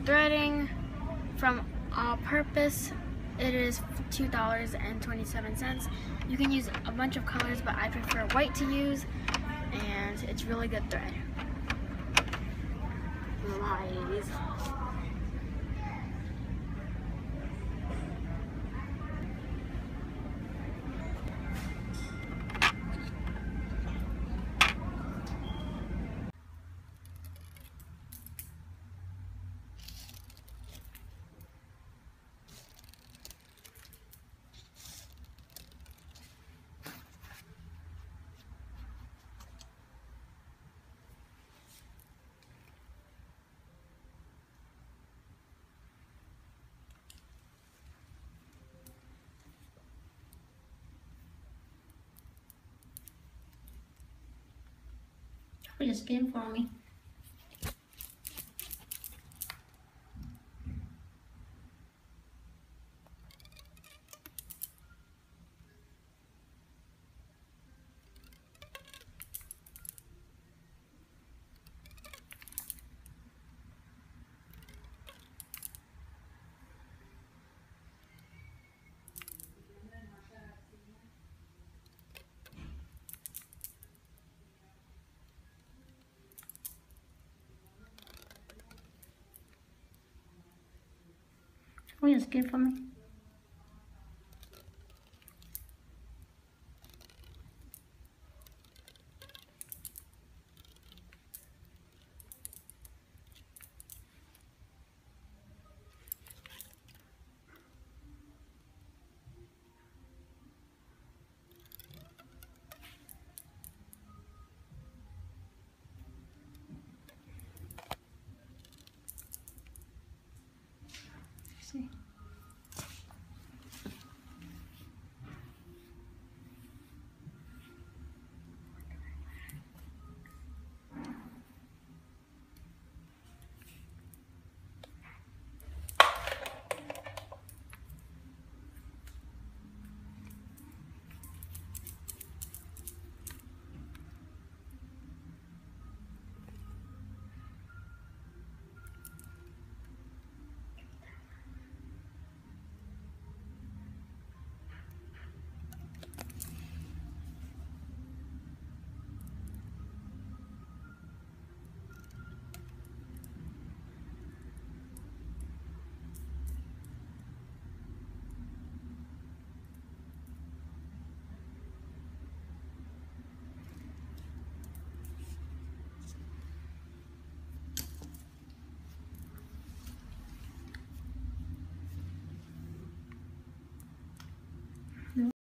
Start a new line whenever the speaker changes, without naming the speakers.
threading from All Purpose. It is $2.27. You can use a bunch of colors, but I prefer white to use, and it's really good thread. Lies.
Put your skin for me. Put your skin for me.